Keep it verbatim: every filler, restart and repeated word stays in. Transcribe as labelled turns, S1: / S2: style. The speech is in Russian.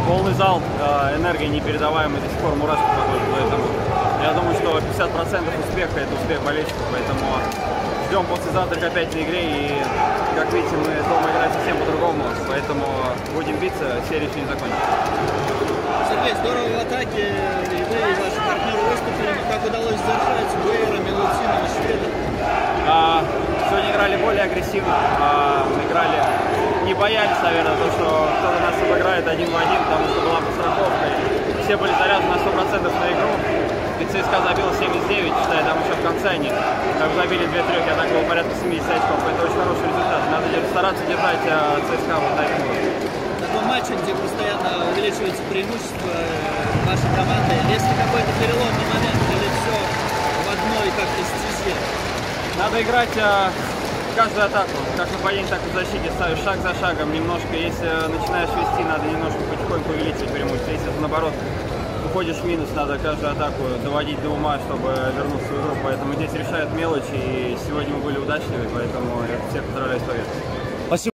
S1: полный зал, энергия непередаваемая, до сих пор мурашки проходят, поэтому я думаю, что пятьдесят процентов успеха – это успех болельщиков, поэтому ждем послезавтра опять на игре, и, как видите, мы дома играем совсем по-другому, поэтому будем биться, серия еще не закончится.
S2: Сергей, здорово в атаке, и вы, и ваши партнеры выступили, как удалось завершать Гуэра, Милутинова, Шведа?
S1: А, сегодня играли более агрессивно, а, играли, не боялись, наверное, то, что кто-то нас обыграет один в один, потому что была подстраховка, и все были заряжены на сто процентов на игру. И ЦСКА забил семьдесят девять, считая, там еще в конце они как забили две трёхи, а так было порядка семидесяти очков. Это очень хороший результат. Надо стараться держать а, ЦСКА вот на этом уровне.
S2: В таком матче, где постоянно увеличивается преимущество вашей команды, есть ли какой-то переломный момент или все в одной как-то стезе?
S1: Надо играть а, каждую атаку, как в нападении, так и в защите, ставишь шаг за шагом немножко. Если начинаешь вести, надо немножко потихоньку увеличить преимущество. Если это наоборот уходишь в минус, надо каждую атаку доводить до ума, чтобы вернуться в игру. Поэтому здесь решают мелочи, и сегодня мы были удачливы, поэтому я всех поздравляю с победой.